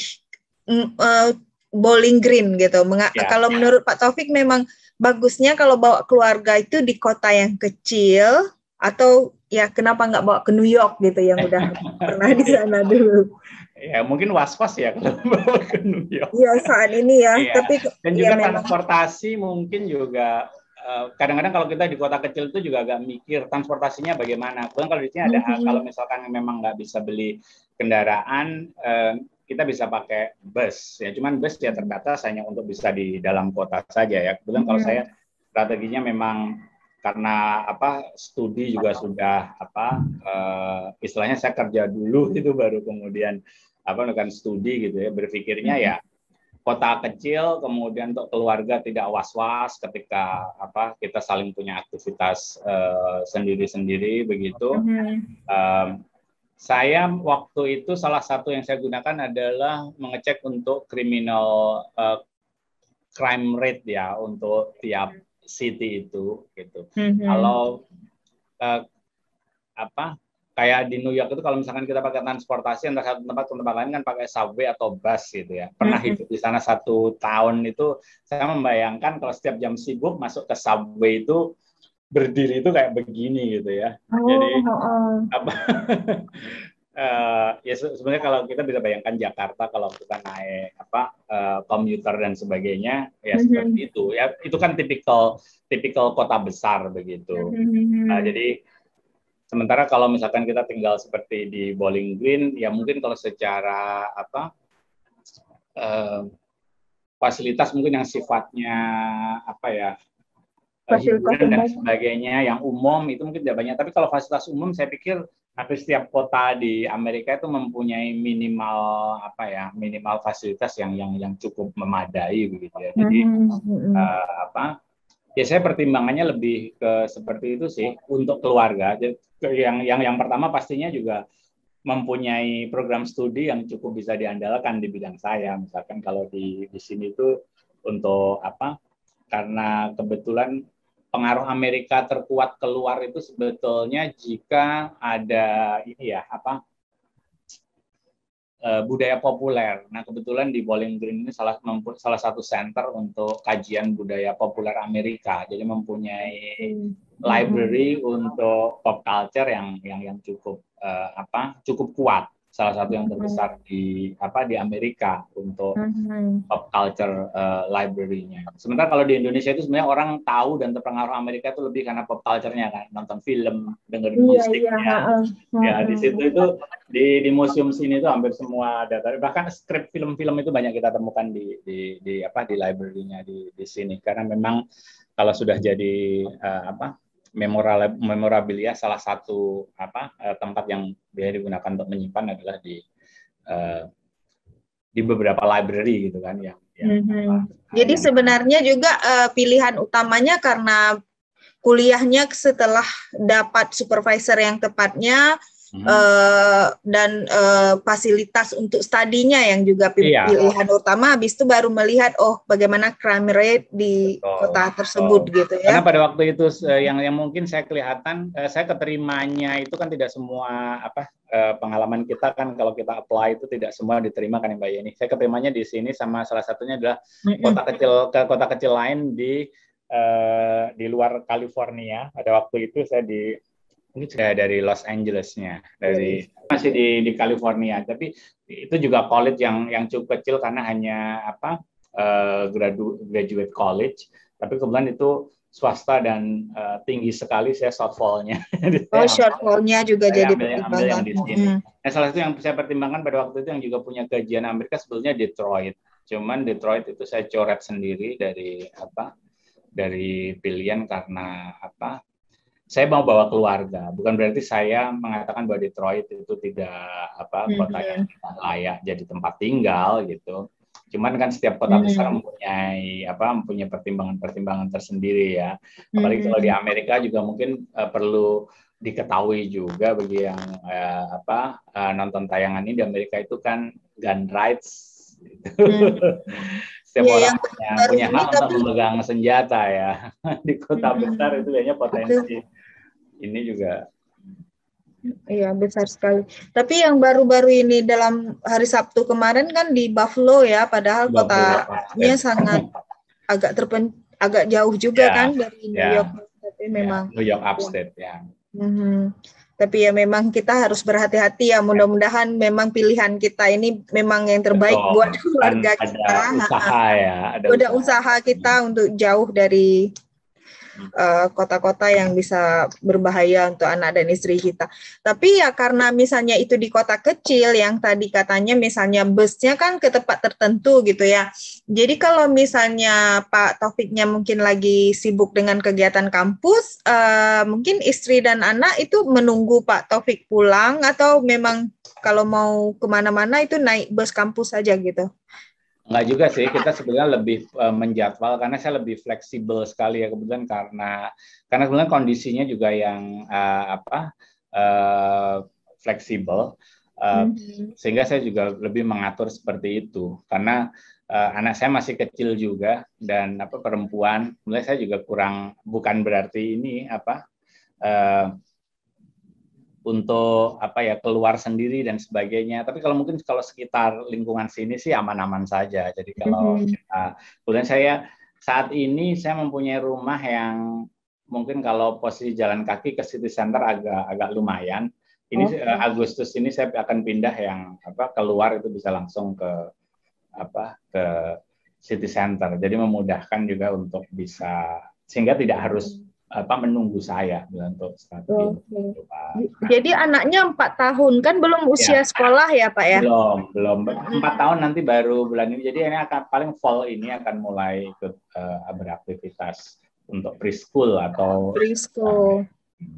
uh, Bowling Green gitu? Menga- ya. Kalau menurut Pak Taufik memang bagusnya kalau bawa keluarga itu di kota yang kecil, atau ya kenapa nggak bawa ke New York gitu yang udah pernah di sana dulu? Ya mungkin was-was ya kalau bawa ke New York. Iya saat ini ya. ya. Tapi dan juga ya, transportasi memang... mungkin juga uh, kadang-kadang kalau kita di kota kecil itu juga agak mikir transportasinya bagaimana. Kemudian kalau di sini ada mm-hmm. kalau misalkan memang nggak bisa beli kendaraan, uh, kita bisa pakai bus ya. Cuman bus ya terbatas hanya untuk bisa di dalam kota saja ya. Kemudian mm-hmm. kalau saya strateginya memang karena apa studi juga sudah apa uh, istilahnya saya kerja dulu itu baru kemudian apa kan studi gitu ya, berpikirnya ya kota kecil kemudian untuk keluarga tidak was-was ketika apa kita saling punya aktivitas uh, sendiri-sendiri begitu. Um, saya waktu itu salah satu yang saya gunakan adalah mengecek untuk criminal uh, crime rate ya untuk tiap city itu gitu. Mm-hmm. Kalau uh, apa kayak di New York itu kalau misalkan kita pakai transportasi antara satu tempat ke tempat lain kan pakai subway atau bus gitu ya. Pernah mm-hmm. hidup di sana satu tahun itu saya membayangkan kalau setiap jam sibuk masuk ke subway itu berdiri itu kayak begini gitu ya. Oh, Jadi oh. apa Uh, ya sebenarnya kalau kita bisa bayangkan Jakarta kalau kita naik apa uh, komuter dan sebagainya ya seperti itu ya, itu kan tipikal tipikal kota besar begitu. Uh, jadi sementara kalau misalkan kita tinggal seperti di Bowling Green ya mungkin kalau secara apa uh, fasilitas mungkin yang sifatnya apa ya hiburan dan sebagainya yang umum itu mungkin tidak banyak, tapi kalau fasilitas umum saya pikir hampir setiap kota di Amerika itu mempunyai minimal apa ya minimal fasilitas yang yang yang cukup memadai begitu ya. Jadi mm-hmm. uh, apa ya saya pertimbangannya lebih ke seperti itu sih untuk keluarga. Jadi, yang yang yang pertama pastinya juga mempunyai program studi yang cukup bisa diandalkan di bidang saya. Misalkan kalau di di sini itu untuk apa karena kebetulan pengaruh Amerika terkuat keluar itu sebetulnya jika ada ini ya apa budaya populer. Nah kebetulan di Bowling Green ini salah salah satu center untuk kajian budaya populer Amerika. Jadi mempunyai library hmm. untuk pop culture yang yang yang cukup uh, apa cukup kuat. Salah satu yang terbesar di apa di Amerika untuk mm-hmm. pop culture uh, library-nya. Sementara kalau di Indonesia itu sebenarnya orang tahu dan terpengaruh Amerika itu lebih karena pop culture-nya kan, nonton film, dengerin yeah, musiknya. Yeah, uh, ya di situ itu di di museum sini itu hampir semua ada. Bahkan skrip film-film itu banyak kita temukan di di di apa di library-nya di di sini karena memang kalau sudah jadi uh, apa memorabilia salah satu apa tempat yang biasa digunakan untuk menyimpan adalah di uh, di beberapa library gitu kan yang, yang mm-hmm. apa, jadi yang, sebenarnya juga uh, pilihan utamanya karena kuliahnya setelah dapat supervisor yang tepatnya Hmm. Uh, dan uh, fasilitas untuk studinya yang juga pilihan iya. utama, habis itu baru melihat oh bagaimana crime rate di Betul. kota tersebut Betul. gitu ya. Karena pada waktu itu uh, yang yang mungkin saya kelihatan uh, saya keterimanya itu kan tidak semua apa uh, pengalaman kita kan kalau kita apply itu tidak semua diterima kan Mbak Yeni. Saya keterimanya di sini sama salah satunya adalah mm-hmm. kota kecil ke kota kecil lain di uh, di luar California. Pada waktu itu saya di ini saya dari Los Angeles-nya, dari yes. masih di di California, tapi itu juga college yang yang cukup kecil karena hanya apa uh, gradu, graduate college, tapi kebetulan itu swasta dan uh, tinggi sekali saya shortfall-nya. Oh, shortfall-nya juga saya jadi ambil, ambil yang di sini. Mm. Nah, salah satu yang saya pertimbangkan pada waktu itu yang juga punya kajian Amerika sebetulnya Detroit. Cuman Detroit itu saya coret sendiri dari apa? Dari pilihan karena apa? Saya mau bawa keluarga, bukan berarti saya mengatakan bahwa Detroit itu tidak apa kota yang layak jadi tempat tinggal gitu. Cuman kan setiap kota besar mempunyai apa mempunyai pertimbangan-pertimbangan tersendiri ya. Apalagi kalau di Amerika juga mungkin uh, perlu diketahui juga bagi yang uh, apa uh, nonton tayangan ini di Amerika itu kan gun rights. Gitu. Hmm. Setiap ya, orang punya, punya hak untuk tapi... memegang senjata ya. Di kota hmm. besar itu kayaknya potensi Betul. Ini juga. Iya, besar sekali. Tapi yang baru-baru ini dalam hari Sabtu kemarin kan di Buffalo ya, padahal Buffalo, kotanya ya. sangat agak terpen agak jauh juga ya, kan dari New ya. York, tapi ya, memang New York upstate ya. Hmm. Tapi ya memang kita harus berhati-hati ya. Mudah-mudahan memang pilihan kita ini memang yang terbaik Betul. buat keluarga ada kita. Ada usaha ya. Ada, ada usaha. usaha kita untuk jauh dari uh, kota-kota yang bisa berbahaya untuk anak dan istri kita. Tapi ya karena misalnya itu di kota kecil yang tadi katanya misalnya busnya kan ke tempat tertentu gitu ya. Jadi kalau misalnya Pak Taufiknya mungkin lagi sibuk dengan kegiatan kampus, uh, mungkin istri dan anak itu menunggu Pak Taufik pulang atau memang kalau mau kemana-mana itu naik bus kampus saja gitu? Enggak juga sih, kita sebenarnya lebih uh, menjadwal karena saya lebih fleksibel sekali ya kebetulan karena karena kebetulan kondisinya juga yang uh, apa uh, fleksibel uh, mm-hmm. sehingga saya juga lebih mengatur seperti itu karena uh, anak saya masih kecil juga dan apa perempuan, mulai saya juga kurang bukan berarti ini apa uh, untuk apa ya keluar sendiri dan sebagainya. Tapi kalau mungkin kalau sekitar lingkungan sini sih aman-aman saja. Jadi kalau mm-hmm. kita, kemudian saya saat ini saya mempunyai rumah yang mungkin kalau posisi jalan kaki ke city center agak agak lumayan. Ini okay. uh, Agustus ini saya akan pindah yang apa keluar itu bisa langsung ke apa ke city center. Jadi memudahkan juga untuk bisa sehingga tidak harus apa menunggu saya untuk stadion. Okay. Jadi anaknya empat tahun kan belum usia ya. Sekolah ya Pak ya? Belum, belum. Empat tahun nanti baru bulan ini. Jadi ini akan paling fall ini akan mulai ikut uh, beraktivitas untuk preschool atau preschool.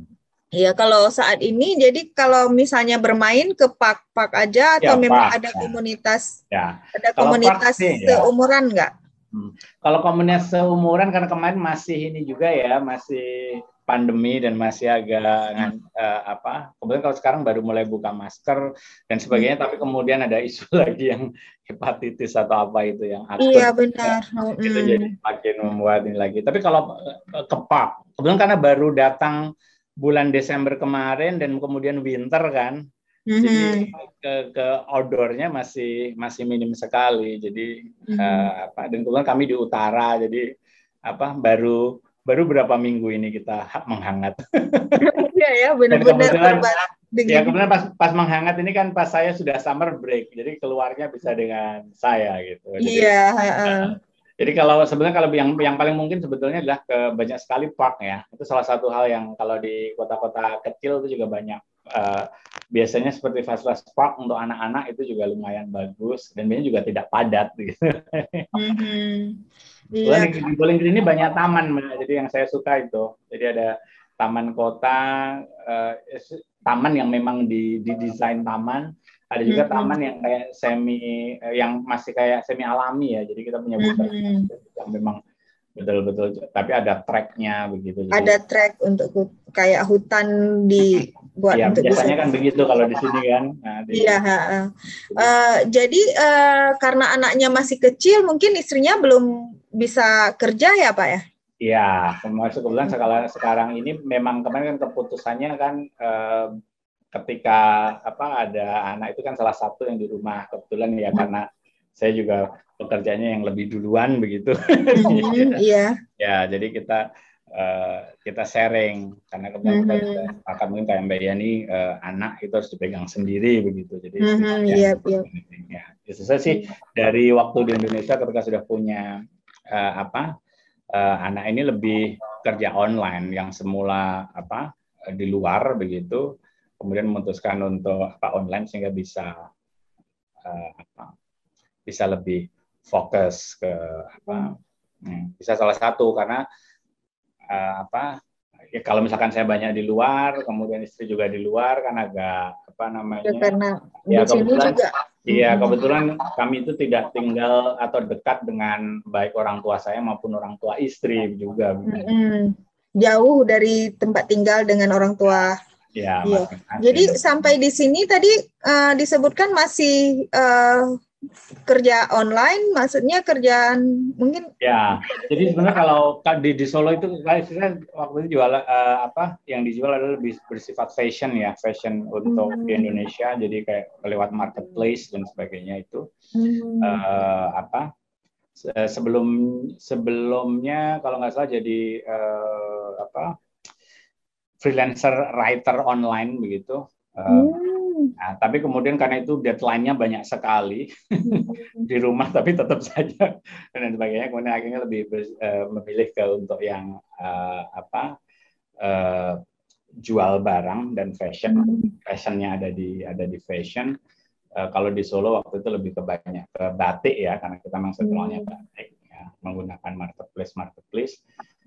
Iya, kalau saat ini, jadi kalau misalnya bermain ke park-park aja atau ya, memang park, ada ya. komunitas, ya. ada kalau komunitas sih, seumuran nggak? Ya. Hmm. Kalau komunitas seumuran, karena kemarin masih ini juga ya, masih pandemi dan masih agak hmm. uh, apa? Kemudian kalau sekarang baru mulai buka masker dan sebagainya, hmm. tapi kemudian ada isu lagi yang hepatitis atau apa itu yang akut. Iya benar. Ya, hmm. Itu jadi makin membuat ini lagi. Tapi kalau uh, ke park, kemudian karena baru datang bulan Desember kemarin dan kemudian winter kan, mm-hmm. jadi ke, ke outdoornya masih masih minim sekali. Jadi mm-hmm. uh, apa? Dan kemudian kami di utara, jadi apa? Baru baru berapa minggu ini kita menghangat. Iya ya, benar-benar. Ya kemudian pas pas menghangat ini kan pas saya sudah summer break, jadi keluarnya bisa dengan saya gitu. Jadi, iya. Uh, Jadi kalau sebenarnya kalau yang yang paling mungkin sebetulnya adalah ke banyak sekali park ya. Itu salah satu hal yang kalau di kota-kota kecil itu juga banyak. Uh, biasanya seperti fasilitas park untuk anak-anak itu juga lumayan bagus dan biasanya juga tidak padat gitu. Mm-hmm. Iya. Di Bolingbrook ini banyak taman, jadi yang saya suka itu. Jadi ada taman kota, uh, taman yang memang di didesain taman. Ada juga mm-hmm. taman yang kayak semi, yang masih kayak semi alami ya. Jadi kita punya bukit mm-hmm. yang memang betul-betul, tapi ada tracknya begitu. Jadi, ada track untuk kayak hutan dibuat ya, untuk biasanya bisa. Kan begitu kalau di sini kan. Nah, di, iya. Uh, uh, jadi uh, karena anaknya masih kecil, mungkin istrinya belum bisa kerja ya Pak ya? Iya, termasuk kebetulan sekarang, sekarang ini memang kemarin kan keputusannya kan. Uh, ketika apa ada anak itu kan salah satu yang di rumah kebetulan ya karena saya juga pekerjaannya yang lebih duluan begitu. Mm-hmm, iya. Ya jadi kita uh, kita sharing karena kebetulan mm-hmm. kita juga akan mungkin kayak Mbak Yani uh, anak itu harus dipegang sendiri begitu. Jadi mm-hmm, iya, iya. Ya, itu saya sih dari waktu di Indonesia ketika sudah punya uh, apa uh, anak ini lebih kerja online yang semula apa di luar begitu. Kemudian memutuskan untuk apa online sehingga bisa uh, apa, bisa lebih fokus ke apa hmm. bisa salah satu karena uh, apa ya kalau misalkan saya banyak di luar kemudian istri juga di luar kan agak apa namanya ya, karena ya di sini juga iya kebetulan kami itu tidak tinggal atau dekat dengan baik orang tua saya maupun orang tua istri juga mm-hmm. jauh dari tempat tinggal dengan orang tua. Ya, iya. Jadi sampai di sini tadi uh, disebutkan masih uh, kerja online, maksudnya kerjaan mungkin? Ya, jadi sebenarnya kalau di, di Solo itu saya waktu itu jual uh, apa yang dijual adalah lebih bersifat fashion ya, fashion untuk hmm. di Indonesia, jadi kayak lewat marketplace dan sebagainya itu hmm. uh, apa sebelum sebelumnya kalau nggak salah jadi uh, apa freelancer writer online begitu. Hmm. Nah, tapi kemudian karena itu deadline-nya banyak sekali di rumah, tapi tetap saja dan sebagainya. Kemudian akhirnya lebih uh, memilih ke untuk yang uh, apa uh, jual barang dan fashion. Hmm. Fashionnya ada di ada di fashion. Uh, kalau di Solo waktu itu lebih ke banyak ke batik ya, karena kita memang setelahnya batik ya, menggunakan marketplace marketplace.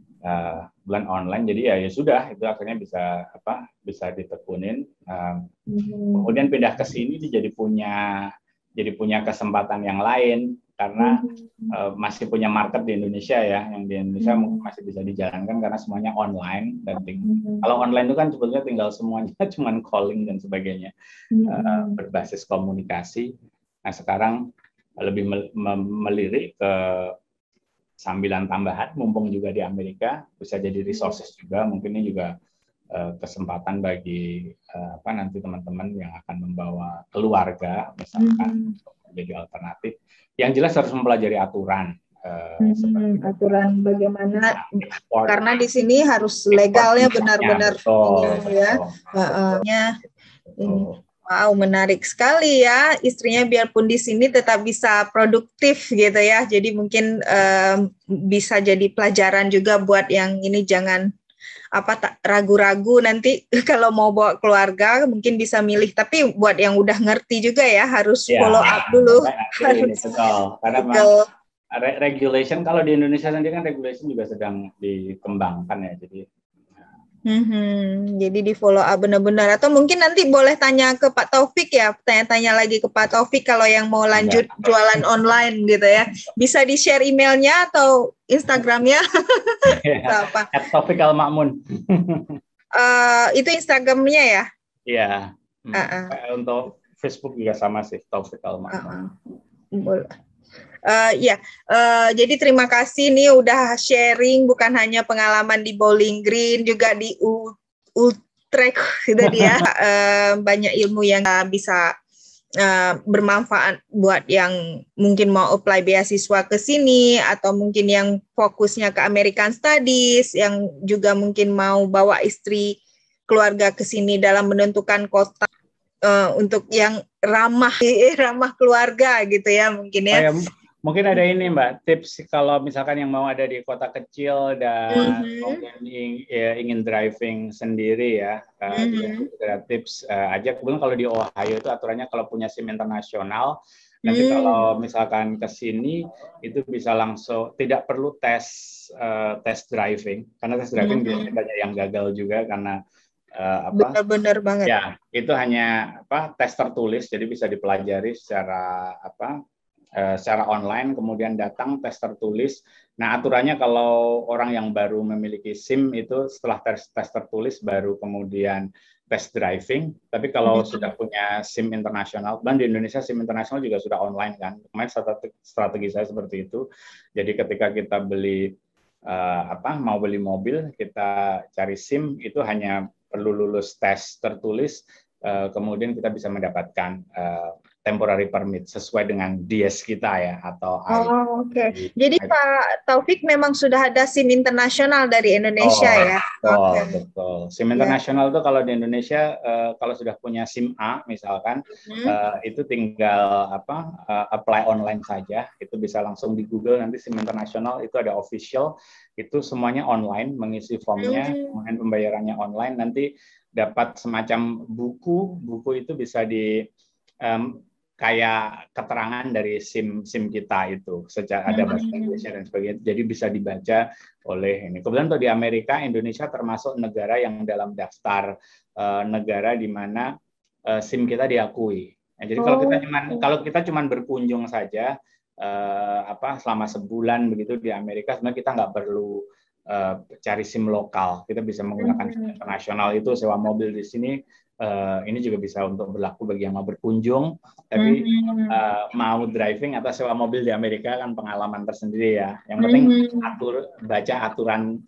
Uh, bulan online jadi ya ya sudah itu akhirnya bisa apa bisa ditekunin uh, mm-hmm. kemudian pindah ke sini jadi punya jadi punya kesempatan yang lain karena mm-hmm. uh, masih punya market di Indonesia ya yang di Indonesia mm-hmm. masih bisa dijalankan karena semuanya online dan ting- mm-hmm. kalau online itu kan sebetulnya tinggal semuanya cuman calling dan sebagainya mm-hmm. uh, berbasis komunikasi. Nah sekarang lebih mel- melirik ke sambilan tambahan, mumpung juga di Amerika bisa jadi resources juga, mungkin ini juga uh, kesempatan bagi uh, apa nanti teman-teman yang akan membawa keluarga, misalkan mm-hmm. menjadi alternatif. Yang jelas harus mempelajari aturan. Uh, mm-hmm. Aturan bagaimana? Export, karena di sini harus legalnya benar-benar betul, ini ya. Uh, uh, Oh. Wow, menarik sekali ya. Istrinya biarpun di sini tetap bisa produktif gitu ya. Jadi mungkin um, bisa jadi pelajaran juga buat yang ini, jangan apa tak ragu-ragu nanti kalau mau bawa keluarga mungkin bisa milih. Tapi buat yang udah ngerti juga ya harus Ya, follow up dulu. ini betul. Karena memang Betul. re- regulation kalau di Indonesia sendiri kan regulation juga sedang dikembangkan ya. Jadi Hmm, jadi di follow up benar-benar. Atau mungkin nanti boleh tanya ke Pak Taufik ya, tanya-tanya lagi ke Pak Taufik kalau yang mau lanjut ya. jualan online gitu ya. Bisa di share emailnya atau Instagramnya? Apa? At Taufik Al Ma'mun. uh, itu Instagramnya ya? Iya. Hmm. Uh-uh. Untuk Facebook juga sama sih, Taufik Al Ma'mun. Uh-uh. Boleh. Uh, ya, uh, jadi terima kasih nih udah sharing bukan hanya pengalaman di Bowling Green, juga di U- Utrecht gitu dia. uh, banyak ilmu yang uh, bisa uh, bermanfaat buat yang mungkin mau apply beasiswa ke sini atau mungkin yang fokusnya ke American Studies, yang juga mungkin mau bawa istri keluarga ke sini dalam menentukan kota uh, untuk yang ramah ramah keluarga gitu ya mungkin ya. Oh ya, mungkin ada ini Mbak, tips kalau misalkan yang mau ada di kota kecil dan mm-hmm. mungkin ingin, ya, ingin driving sendiri ya, uh, mm-hmm. juga ada tips uh, aja. Kemudian kalau di Ohio itu aturannya kalau punya SIM internasional, nanti mm. kalau misalkan ke sini itu bisa langsung, tidak perlu tes uh, tes driving, karena tes driving mm-hmm. biasanya banyak yang gagal juga karena uh, apa? Benar-benar banget. Ya, itu hanya apa tes tertulis, jadi bisa dipelajari secara apa? Uh, secara online, kemudian datang tes tertulis. Nah, aturannya kalau orang yang baru memiliki SIM itu setelah tes, tes tertulis baru kemudian tes driving. Tapi kalau mm-hmm. sudah punya SIM internasional, dan di Indonesia SIM internasional juga sudah online kan. Kemarin strategi, strategi saya seperti itu. Jadi ketika kita beli uh, apa mau beli mobil, kita cari SIM itu hanya perlu lulus tes tertulis, uh, kemudian kita bisa mendapatkan uh, temporary permit sesuai dengan D S kita ya atau I D. Oh, oke. Okay. Jadi Pak Taufik memang sudah ada SIM internasional dari Indonesia oh, ya. Betul, okay. betul. SIM internasional itu yeah. kalau di Indonesia uh, kalau sudah punya SIM A misalkan hmm. uh, itu tinggal apa uh, apply online saja. Itu bisa langsung di Google nanti SIM internasional itu ada official, itu semuanya online, mengisi formnya, hmm. kemudian pembayarannya online, nanti dapat semacam buku. Buku itu bisa di um, kayak keterangan dari SIM SIM kita itu, secara ada bahasa Inggrisnya dan sebagainya, jadi bisa dibaca oleh ini. Kemudian untuk di Amerika, Indonesia termasuk negara yang dalam daftar uh, negara di mana uh, SIM kita diakui. Nah, jadi oh. kalau kita cuman kalau kita cuman berkunjung saja uh, apa selama sebulan begitu di Amerika, sebenarnya kita nggak perlu uh, cari SIM lokal. Kita bisa menggunakan SIM internasional itu, sewa mobil di sini. Uh, ini juga bisa untuk berlaku bagi yang mau berkunjung, tapi mm-hmm. uh, mau driving atau sewa mobil di Amerika kan pengalaman tersendiri ya. Yang penting mm-hmm. atur baca aturan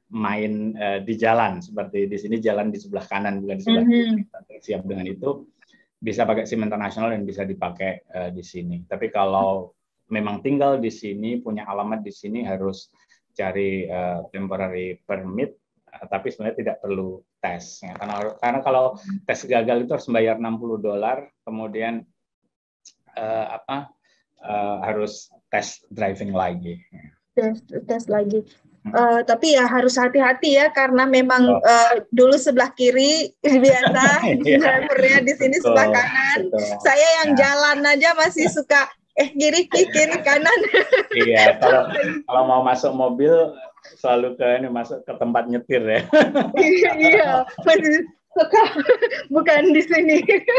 main uh, di jalan, seperti di sini jalan di sebelah kanan bukan di sebelah kiri. Mm-hmm. Siap dengan itu bisa pakai SIM internasional dan bisa dipakai uh, di sini. Tapi kalau memang tinggal di sini, punya alamat di sini, harus cari uh, temporary permit. Tapi sebenarnya tidak perlu tes ya. karena karena kalau tes gagal itu harus membayar enam puluh dolar, kemudian uh, apa uh, harus tes driving lagi tes tes lagi uh, tapi ya harus hati-hati ya, karena memang oh. uh, dulu sebelah kiri biasa drivernya di sini betul, sebelah kanan betul. Saya yang ya. Jalan aja masih suka eh kiri kiri kanan. Iya, kalau kalau mau masuk mobil selalu ke ini, masuk ke tempat nyetir ya. Iya, masih suka bukan di sini.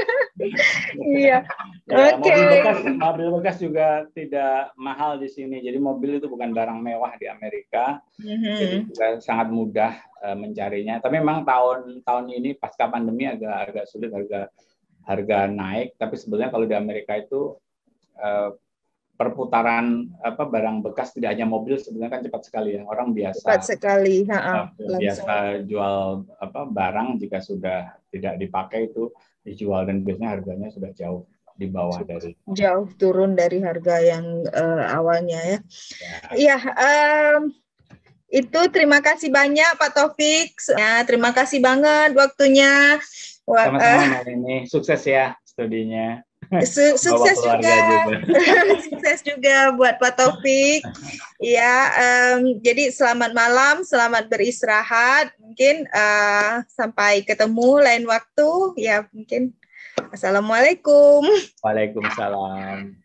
Iya. Ya, Oke. Okay. Mobil bekas, mobil bekas juga tidak mahal di sini. Jadi mobil itu bukan barang mewah di Amerika. Mm-hmm. Jadi juga sangat mudah uh, mencarinya. Tapi memang tahun tahun ini pasca pandemi agak agak sulit, harga harga naik. Tapi sebenarnya kalau di Amerika itu uh, perputaran apa barang bekas, tidak hanya mobil, sebenarnya kan cepat sekali ya, orang biasa cepat sekali ha, biasa jual apa barang, jika sudah tidak dipakai itu dijual, dan biasanya harganya sudah jauh di bawah dari jauh turun dari harga yang uh, awalnya ya. Iya, ya, um, itu terima kasih banyak Pak Taufik. Ya, terima kasih banget waktunya. Sama-sama Mbak Yeni, sukses ya studinya. Su sukses juga, juga. Sukses juga buat Pak Taufik. Ya, um, jadi selamat malam, selamat beristirahat. Mungkin uh, sampai ketemu lain waktu. Ya, mungkin. Assalamualaikum. Waalaikumsalam.